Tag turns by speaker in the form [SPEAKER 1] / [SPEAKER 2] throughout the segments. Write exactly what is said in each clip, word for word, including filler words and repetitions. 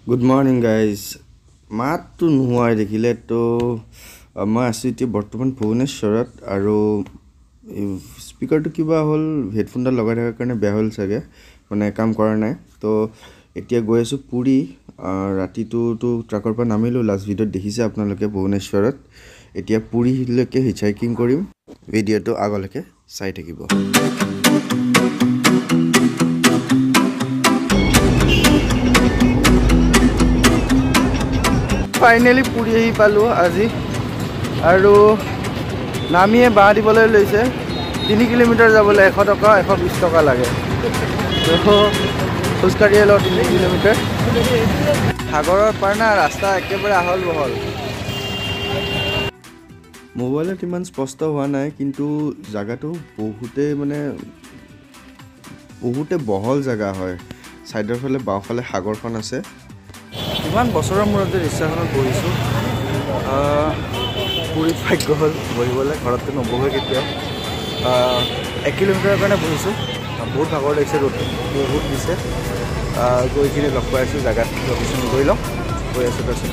[SPEAKER 1] Good morning guys. মাতটো নোহোৱাই দেখিলে তো মই আছো এতিয়া বৰ্তমান ভুৱনেশ্বৰত আৰু স্পিকাৰটো কিবা হ'ল হেডফোনডাল লগাই থকাৰ কাৰণে বেয়া হ'ল চাগে মানে কাম কৰা নাই তো এতিয়া গৈ আছো পুৰী ৰাতিটো তো ট্ৰাকৰ পৰা নামিলো লাষ্ট ভিডিঅ'ত দেখিছে আপোনালোকে ভুৱনেশ্বৰত এতিয়া পুৰীলৈকে হিচহাইকিং কৰিম ভিডিঅ'টো আগলৈকে চাই থাকিব ফাইনেলি পুৰী আহি পালো আজি আৰু নামিয়ে বাহ দিবলৈ লৈছে তিনি কিলোমিটাৰ যাবলৈ এশ টকা এশ বিশ টকা লাগে তো খোজকাঢ়িয়ে লওঁ তিনি কিলোমিটাৰ সাগৰৰ পাৰ না ৰাস্তা একেবাৰে আহল বহল মোবাইলত ইমান স্পষ্ট হোৱা নাই কিন্তু জাগাটো বহুতে মানে বহুতে বহল জাগা হয় সাইডৰ ফালে বাওঁফালে সাগৰখন আছে ইমান বছৰৰ মূৰত যে ৰিক্সাখনত বহিছোঁ পুৰীত ভাগ্য হ'ল বহিবলৈ ঘৰততো নবহে কেতিয়াও এক কিলোমিটাৰৰ কাৰণে বহিছোঁ বহুত ভাগৰ লাগিছে ৰ'দ বহুত দিছে গৈ কিনে লগ পাই আছোঁ জেগাত লোকেশ্যন গৈ লওঁ গৈ আছোঁ তাৰপিছত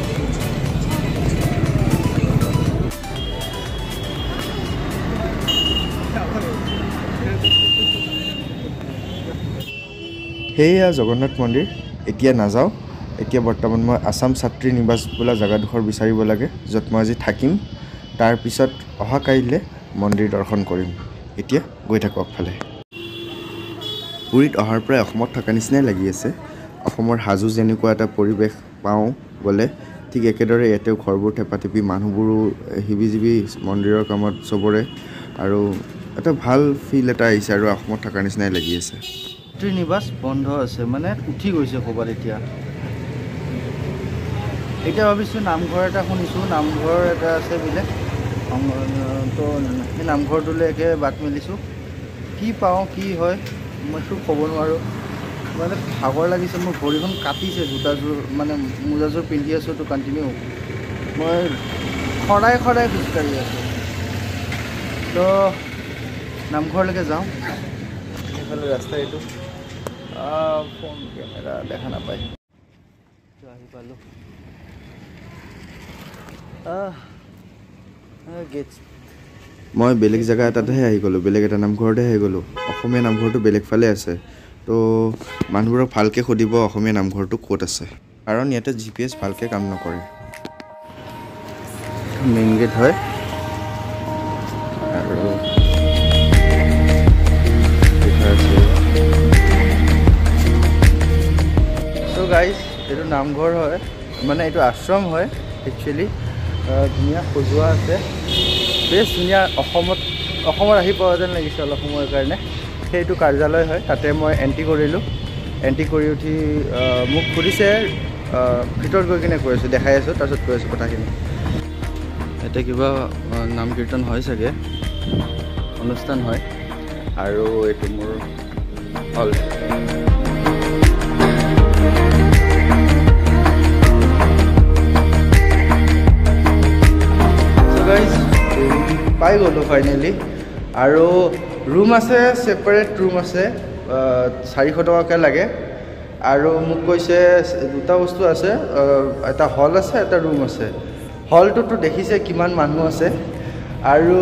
[SPEAKER 1] সেয়া জগন্নাথ মন্দিৰ এতিয়া নাযাওঁ এতিয়া বৰ্তমান মই আসাম ছাত্ৰী নিবাস বোলা জেগাডোখৰ বিচাৰিব লাগে য'ত মই আজি থাকিম তাৰপিছত অহা কাইলৈ মন্দিৰ দৰ্শন কৰিম এতিয়া গৈ থাকোঁ আগফালে পুৰীত অহাৰ পৰাই অসমত থকা নিচিনাই লাগি আছে অসমৰ হাজো যেনেকুৱা এটা পৰিৱেশ পাওঁ গ'লে ঠিক একেদৰে ইয়াতেও ঘৰবোৰ থেপাথেপি মানুহবোৰো হিবিজিবি মন্দিৰৰ কামত চবৰে আৰু এটা ভাল ফিল এটা আহিছে আৰু অসমত থকা নিচিনাই লাগি আছে ছাত্ৰী নিবাস বন্ধ আছে মানে উঠি গৈছে ক'ৰবাত এতিয়া এতিয়া ভাবিছোঁ নামঘৰ এটা শুনিছোঁ নামঘৰ এটা আছে বোলে তো সেই নামঘৰটোলৈ একে বাট মেলিছোঁ কি পাওঁ কি হয় মইতো ক'ব নোৱাৰোঁ মানে ভাগৰ লাগিছে মোৰ ভৰিখন কাটিছে জোতাযোৰ মানে মোজাযোৰ পিন্ধি আছোঁ তো কণ্টিনিউ মই সদায় সদায় খোজকাঢ়ি আছোঁ তো নামঘৰলৈকে যাওঁ এইফালে ৰাস্তা এইটো ফোন কেমেৰা দেখা নাপায় তো আহি পালোঁ মই বেলেগ জেগা এটাতহে আহি গ'লোঁ বেলেগ এটা নামঘৰতে আহি গ'লোঁ অসমীয়া নামঘৰটো বেলেগ ফালে আছে তো মানুহবোৰক ভালকৈ সুধিব অসমীয়া নামঘৰটো ক'ত আছে কাৰণ ইয়াতে জি পি এছ ভালকৈ কাম নকৰে মেইন গেট হয় আৰু চ' গাইজ এইটো নামঘৰ হয় মানে এইটো আশ্ৰম হয় একচুৱেলি ধুনীয়া সজোৱা আছে বেছ ধুনীয়া অসমত অসমত আহি পোৱা যেন লাগিছে অলপ সময়ৰ কাৰণে সেইটো কাৰ্যালয় হয় তাতে মই এণ্ট্ৰি কৰিলোঁ এণ্ট্ৰি কৰি উঠি মোক সুধিছে ভিতৰত গৈ কিনে কৈ আছোঁ দেখাই আছোঁ তাৰপিছত কৈ আছোঁ কথাখিনি ইয়াতে কিবা নাম কীৰ্তন হয় চাগে অনুষ্ঠান হয় আৰু এইটো মোৰ হল পাই গ'লোঁ ফাইনেলি আৰু ৰুম আছে ছেপাৰেট ৰুম আছে চাৰিশ টকাকৈ লাগে আৰু মোক কৈছে দুটা বস্তু আছে এটা হল আছে এটা ৰুম আছে হলটোতো দেখিছে কিমান মানুহ আছে আৰু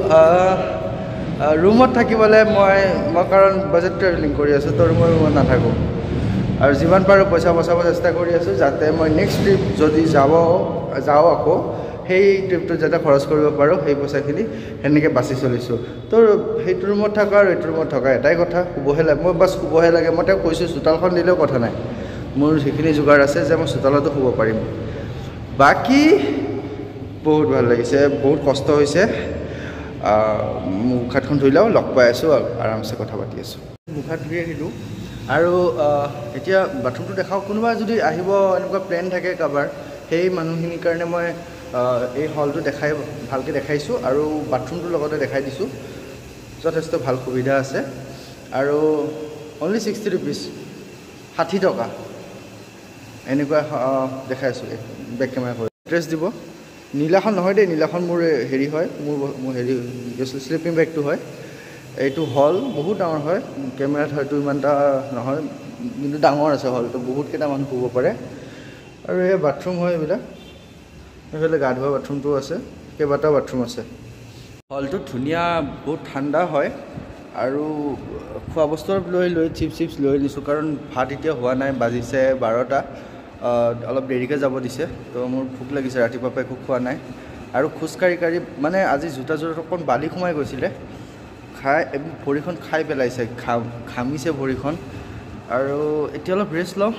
[SPEAKER 1] ৰুমত থাকিবলৈ মই মই কাৰণ বাজেট ট্ৰেভেলিং কৰি আছোঁ তো মই ৰুমত নাথাকোঁ আৰু যিমান পাৰোঁ পইচা বচাব চেষ্টা কৰি আছোঁ যাতে মই নেক্সট ট্ৰিপ যদি যাব যাওঁ আকৌ সেই ট্ৰিপটোত যাতে খৰচ কৰিব পাৰোঁ সেই পইচাখিনি সেনেকৈ বাচি চলিছোঁ তো সেইটো ৰুমত থকা আৰু এইটো ৰুমত থকা এটাই কথা শুবহে লাগে মই বাছ শুবহে লাগে মই তেওঁক কৈছোঁ চোতালখন দিলেও কথা নাই মোৰ সেইখিনি যোগাৰ আছে যে মই চোতালতো শুব পাৰিম বাকী বহুত ভাল লাগিছে বহুত কষ্ট হৈছে মুখ হাতখন ধুই লওঁ লগ পাই আছোঁ আৰামছে কথা পাতি আছোঁ মুখ হাত ধুই আহিলোঁ আৰু এতিয়া বাথৰুমটো দেখাওঁ কোনোবা যদি আহিব এনেকুৱা প্লেন থাকে কাৰোবাৰ সেই মানুহখিনিৰ কাৰণে মই এই হলটো দেখাই ভালকৈ দেখাইছোঁ আৰু বাথৰুমটোৰ লগতে দেখাই দিছোঁ যথেষ্ট ভাল সুবিধা আছে আৰু অনলি ছিক্সটি ৰুপিজ ষাঠি টকা এনেকুৱা দেখাইছোঁ বেক কেমেৰা কৰি এড্ৰেছ দিব নীলাখন নহয় দেই নীলাখন মোৰ হেৰি হয় মোৰ মোৰ হেৰি শ্লিপিং বেগটো হয় এইটো হল বহুত ডাঙৰ হয় কেমেৰাত হয়তো ইমানটা নহয় কিন্তু ডাঙৰ আছে হলটো বহুত কেইটা মানুহ শুব পাৰে আৰু এই বাথৰুম হয় এইবিলাক এইফালে গা ধোৱা বাথৰুমটো আছে কেইবাটাও বাথৰুম আছে হলটো ধুনীয়া বহুত ঠাণ্ডা হয় আৰু খোৱা বস্তু লৈ লৈ চিপছ চিপছ লৈ নিছোঁ কাৰণ ভাত এতিয়া হোৱা নাই বাজিছে বাৰটা অলপ দেৰিকৈ যাব দিছে তো মোৰ ভোক লাগিছে ৰাতিপুৱা পৰা একো খোৱা নাই আৰু খোজকাঢ়ি কাঢ়ি মানে আজি জোতাযোৰত অকণ বালি সোমাই গৈছিলে খাই ভৰিখন খাই পেলাইছে ঘামিছে ভৰিখন আৰু এতিয়া অলপ ৰেষ্ট লওঁ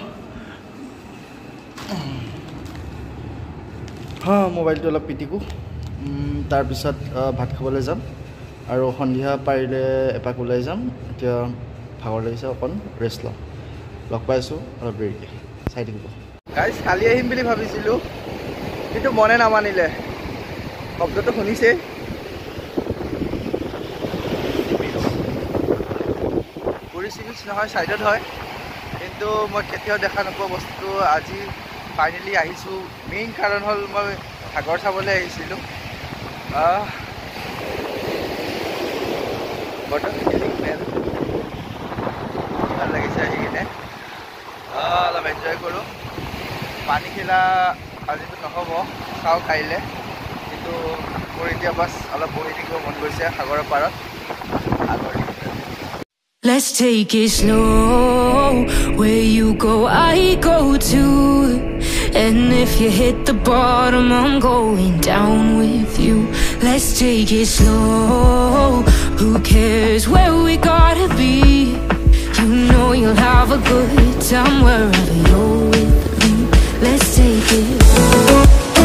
[SPEAKER 1] হা মোবাইলটো অলপ পিটিকো তাৰপিছত ভাত খাবলৈ যাম আৰু সন্ধিয়া পাৰিলে এপাক ওলাই যাম এতিয়া ভাগৰ লাগিছে অকণ ৰেষ্ট লওঁ লগ পাইছোঁ অলপ দেৰিকৈ চাই থাকিব গাইজ কালি আহিম বুলি ভাবিছিলোঁ কিন্তু মনে নামানিলে শব্দটো শুনিছে পুৰি চিবিচ নহয় ছাইডত হয় কিন্তু মই কেতিয়াও দেখা নোপোৱা বস্তুটো আজি ফাইনেলি আহিছোঁ মেইন কাৰণ হ'ল মই সাগৰ চাবলৈ আহিছিলোঁ ভাল লাগিছে আহি কিনে অলপ এনজয় কৰোঁ পানী খেলা আজিতো নহ'ব চাওঁ কাইলৈ কিন্তু মোৰ এতিয়া বাছ অলপ বহি থাকিব মন গৈছে সাগৰৰ পাৰত সাগৰ
[SPEAKER 2] Let's take it slow. Where you go, I go too. And if you hit the bottom, I'm going down with you. Let's take it slow. Who cares where we gotta be? You know you'll have a good time wherever you're with me. Let's take it slow.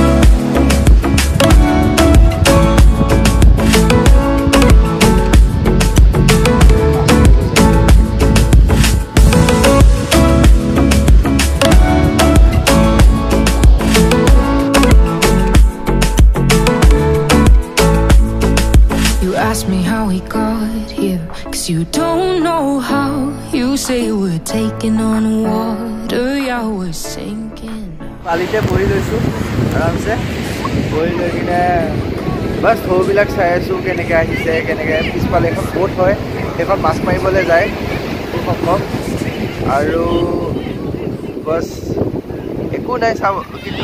[SPEAKER 2] Ask me how we got here, cause you don't know how. You say we're taking on water, yeah, we're sinking.
[SPEAKER 1] পালিতে বহি লৈছোঁ আৰামছে বহি লৈ কিনে bus ঢৌবিলাক চাই আছোঁ কেনেকৈ আহিছে কেনেকৈ পিছফালে এখন ব'ট হয় সেইখন মাছ মাৰিবলৈ যায় খুব সম্ভৱ আৰু বাছ একো নাই চাব কিন্তু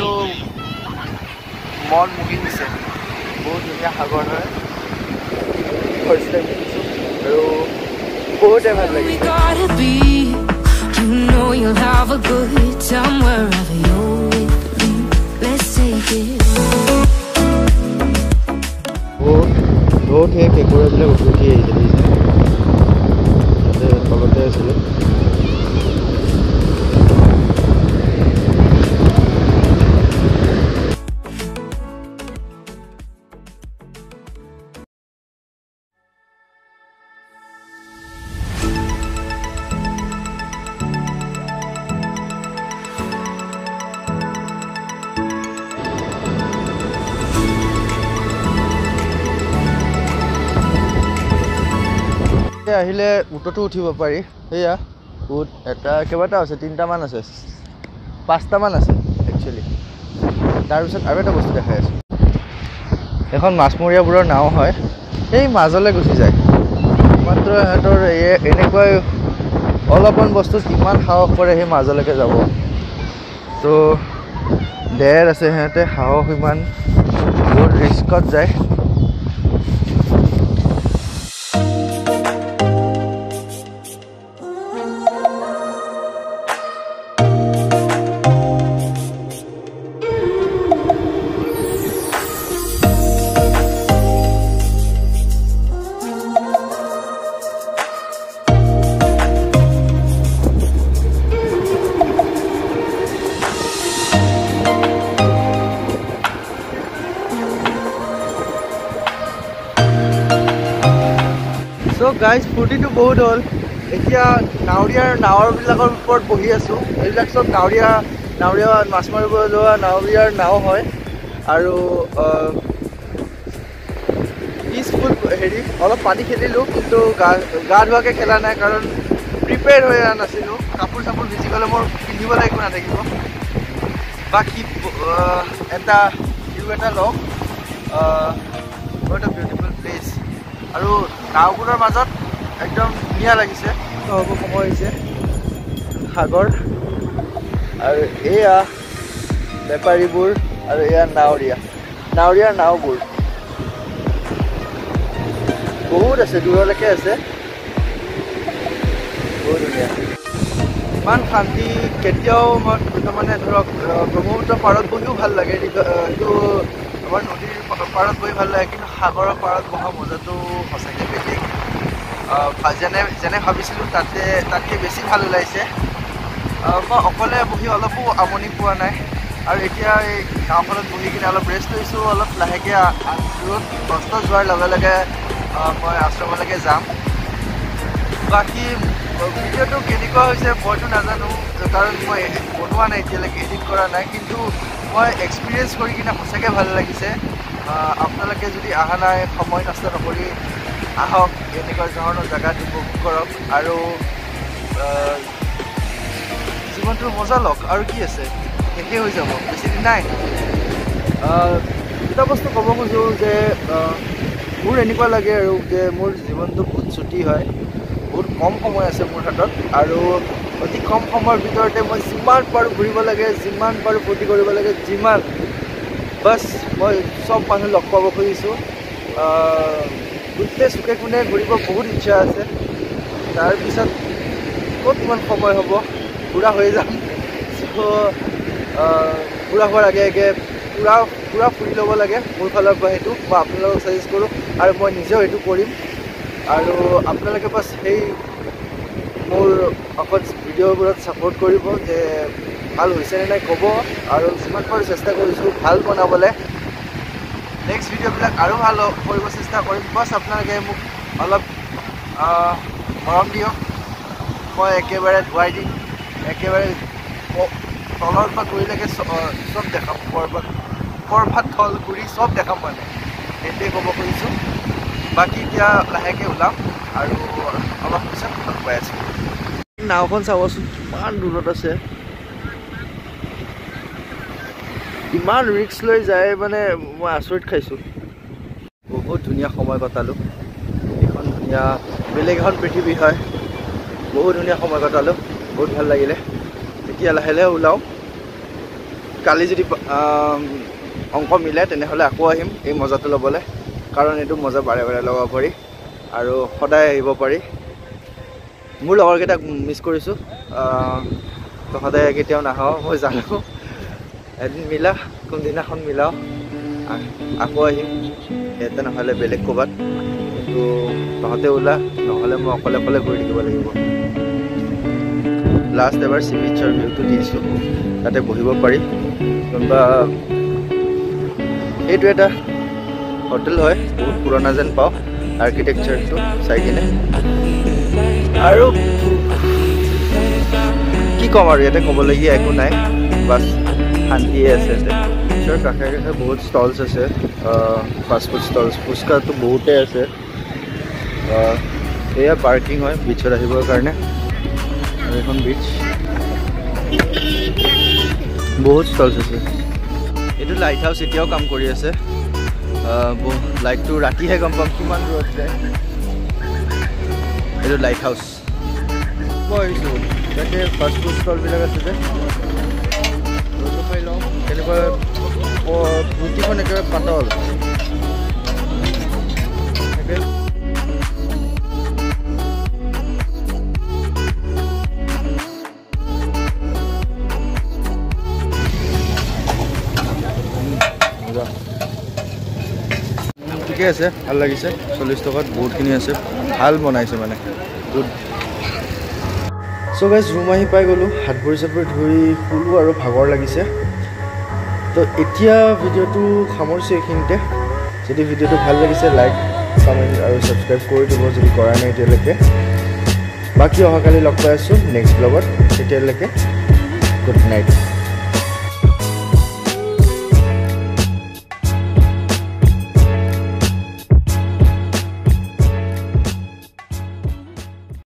[SPEAKER 1] মন মুহি দিছে বহুত ধুনীয়া সাগৰ হয়
[SPEAKER 2] We gotta be, you know you'll have a good time wherever you're with me. Let's take it.
[SPEAKER 1] বহুত বহুত সেই কেঁকুৰাবিলাক উঠি উঠি আহিছে তাতে তলতে আছিলে আহিলে উটতো উঠিব পাৰি সেয়া উট এটা কেইবাটাও আছে তিনিটামান আছে পাঁচটামান আছে একচুৱেলি তাৰপিছত আৰু এটা বস্তু দেখাই আছোঁ এখন মাছমৰীয়াবোৰৰ নাও হয় এই মাজলৈ গুচি যায় মাত্ৰ সিহঁতৰ এই এনেকুৱাই অলপমান বস্তু কিমান সাহস কৰে সেই মাজলৈকে যাব তো ডেৰ আছে সিহঁতে সাহস ইমান বহুত ৰিস্কত যায় So guys, ফূৰ্তিটো বহুত হ'ল এতিয়া নাৱৰীয়াৰ নাৱৰবিলাকৰ ওপৰত বহি আছোঁ এইবিলাক চব নাৱৰীয়া নাৱৰীয়া মাছ মাৰিব যোৱা নাৱৰীয়াৰ নাও হয় আৰু পিচফুল হেৰি অলপ পানী খেলিলোঁ কিন্তু গা গা ধোৱাকৈ খেলা নাই কাৰণ প্ৰিপেয়াৰ হৈ নাছিলোঁ কাপোৰ চাপোৰ ভিজি গ'লে মোৰ পিন্ধিবলৈ একো নাথাকিব বাকী এটা ভিউ এটা লওঁ বহুত বিউটিফুল প্লেচ আৰু নাওবোৰৰ মাজত একদম ধুনীয়া লাগিছে হ'ব সময় হৈছে সাগৰ আৰু এয়া বেপাৰীবোৰ আৰু এয়া নাৱৰীয়া নাৱৰীয়াৰ নাওবোৰ বহুত আছে, দূৰলৈকে আছে, বহুত ধুনীয়া। ইমান শান্তি কেতিয়াও মই মানে ধৰক ব্ৰহ্মপুত্ৰ পাৰত বহিও ভাল লাগে, এইটো আমাৰ নদীৰ পাৰত বহি ভাল লাগে, কিন্তু সাগৰৰ পাৰত বহা মজাটো সঁচাকৈ বেলেগ। যেনে যেনে ভাবিছিলোঁ তাতে তাতকৈ বেছি ভাল ওলাইছে। মই অকলে বহি অলপো আমনি পোৱা নাই, আৰু এতিয়া এই নাওখনত বহি কিনে অলপ ৰেষ্ট লৈছোঁ, অলপ লাহেকৈ দূৰত কষ্ট যোৱাৰ লগে লগে মই আশ্ৰমলৈকে যাম। বাকী ভিডিঅ'টো কেনেকুৱা হৈছে মইতো নাজানো, কাৰণ মই বনোৱা নাই এতিয়ালৈকে, এডিট কৰা নাই, কিন্তু মই এক্সপিৰিয়েঞ্চ কৰি কিনে সঁচাকৈ ভাল লাগিছে। আপোনালোকে যদি অহা নাই সময় নষ্ট নকৰি আহক, এনেকুৱা ধৰণৰ জেগাত উপভোগ কৰক আৰু জীৱনটোৰ মজা লওক। আৰু কি আছে, শেষেই হৈ যাব, বেছিদিন নাই। এটা বস্তু ক'ব খোজোঁ যে মোৰ এনেকুৱা লাগে আৰু যে মোৰ জীৱনটো বহুত ছুটি হয়, বহুত কম সময় আছে মোৰ হাতত, আৰু অতি কম সময়ৰ ভিতৰতে মই যিমান পাৰোঁ ঘূৰিব লাগে, যিমান পাৰোঁ ফূৰ্তি কৰিব লাগে, যিমান বাছ মই চব মানুহ লগ পাব খুজিছোঁ। গোটেই চুকে কোণে ঘূৰিব বহুত ইচ্ছা আছে, তাৰপিছত ক'ত ইমান সময় হ'ব, পূৰা হৈ যাম। চ' পূৰা হোৱাৰ আগে আগে পূৰা পূৰা ফুৰি ল'ব লাগে মোৰ ফালৰ পৰা, সেইটো মই আপোনালোকক ছাজেষ্ট কৰোঁ, আৰু মই নিজেও সেইটো কৰিম। আৰু আপোনালোকে বাছ সেই মোৰ অকল ভিডিঅ'বোৰত ছাপোৰ্ট কৰিব, যে ভাল হৈছেনে নাই ক'ব, আৰু যিমান পাৰোঁ চেষ্টা কৰিছোঁ ভাল বনাবলৈ। নেক্সট ভিডিঅ'বিলাক আৰু ভাল কৰিব চেষ্টা কৰিম, বাছ আপোনালোকে মোক অলপ মৰম দিয়ক। মই একেবাৰে ধুৱাই দিম, একেবাৰে তলৰ পৰা কৰিলৈকে চব দেখাম, পৰ্বত পৰ্বত থল ঘূৰি চব দেখাম, মানে সেইটোৱে ক'ব খুজিছোঁ। বাকী এতিয়া লাহেকৈ ওলাম আৰু অলপ পিছত লগ পাই আছোঁ। নাওখন চাবচোন ইমান দূৰত আছে, ইমান ৰিক্স লৈ যায়, মানে মই আচৰিত খাইছোঁ। বহুত ধুনীয়া সময় কটালোঁ, এইখন ধুনীয়া বেলেগ এখন পৃথিৱী হয়, বহুত ধুনীয়া সময় কটালোঁ, বহুত ভাল লাগিলে। এতিয়া লাহে লাহে ওলাওঁ, কালি যদি অংক মিলে তেনেহ'লে আকৌ আহিম এই মজাটো ল'বলৈ, কাৰণ এইটো মজা বাৰে বাৰে ল'ব পাৰি আৰু সদায় আহিব পাৰি। মোৰ লগৰকেইটাক মিছ কৰিছোঁ, তো সদায় কেতিয়াও নাহোঁ মই জানো, এদিন মিলা, কোনদিনাখন মিলাওঁ আকৌ আহিম, ইয়াতে নহ'লে বেলেগ ক'ৰবাত, কিন্তু তহঁতে ওলা, নহ'লে মই অকলে অকলে ঘূৰি থাকিব লাগিব। লাষ্ট এবাৰ চি বিচৰ ভিউটো দিছোঁ, তাতে বহিব পাৰি, কোনোবা এইটো এটা হোটেল হয়, বহুত পুৰণা যেন পাওঁ আৰ্কিটেকচাৰটো চাই কিনে। আৰু কি ক'ম আৰু ইয়াতে ক'বলগীয়া একো নাই, বাছ শান্তিয়ে আছে। ইয়াতে কাষে কাষে বহুত ষ্টলছ আছে, ফাষ্টফুড ষ্টলছ, ফুচকাটো বহুতেই আছে। এয়া পাৰ্কিং হয় বিচত আহিবৰ কাৰণে, আৰু এখন বিচ, বহুত ষ্টলছ আছে। এইটো লাইট হাউচ এতিয়াও কাম কৰি আছে, লাইটটো ৰাতিহে গম পাম কিমান দূৰত যায়। এইটো লাইট হাউচ মই আহিছোঁ, ইয়াতে ফাষ্টফুড ষ্টলবিলাক আছে যে, ৰ'দটো খাই লওঁ। কেনেকুৱা ৰুটিখন একেবাৰে পাতল, ঠিকে আছে, ভাল লাগিছে। চল্লিছ টকাত বহুতখিনি আছে, ভাল বনাইছে মানে, গুড। চ' গাইজ ৰুম আহি পাই গ'লোঁ, হাত ভৰি চাত ভৰি ধুই শুলোঁ আৰু ভাগৰ লাগিছে। তো এতিয়া ভিডিঅ'টো সামৰিছোঁ এইখিনিতে। যদি ভিডিঅ'টো ভাল লাগিছে লাইক, কমেণ্ট আৰু ছাবস্ক্ৰাইব কৰি দিব যদি কৰা নাই এতিয়ালৈকে। বাকী অহাকালি লগ পাই আছোঁ নেক্সট ব্লগত, তেতিয়ালৈকে গুড নাইট।